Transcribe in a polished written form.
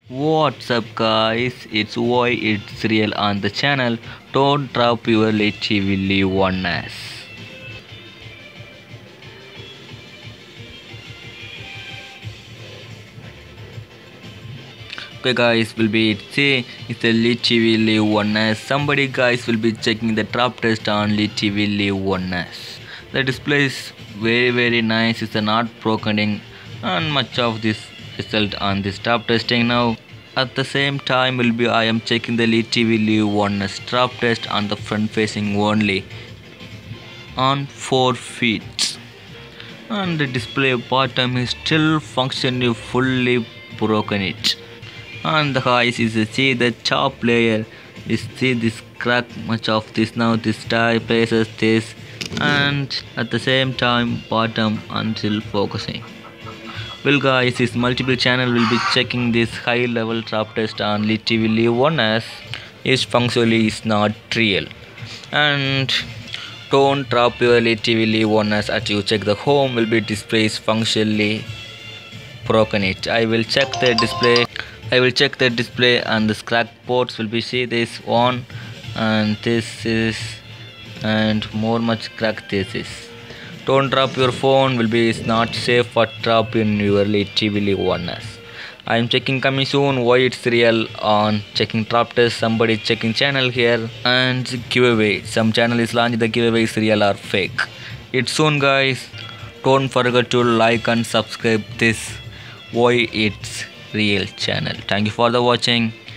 What's up guys, it's why it's real on the channel. Don't drop your literally oneness. Okay guys, will be it's a literally oneness. Somebody guys will be checking the drop test on literally oneness. The display is very nice, it's not broken and much of this result on this drop testing now. At the same time will be I am checking the literally oneness drop test on the front facing only on 4 feet, and the display bottom is still functioning fully broken it, and the guys is see the top layer is see this crack much of this now this tie places this, and at the same time bottom until focusing. Well guys, this multiple channel will be checking this high level drop test on literally oneness is functionally is not real, and don't drop your literally oneness at you check the home will be displays functionally broken it. I will check the display and the crack ports will be see this on, and this is and more much crack this is. Don't drop your phone will be is not safe for drop in your literally oneness. I am checking coming soon why it's real on checking drop test. Somebody checking channel here and giveaway. Some channel is launched the giveaway is real or fake. It's soon guys. Don't forget to like and subscribe this why it's real channel. Thank you for the watching.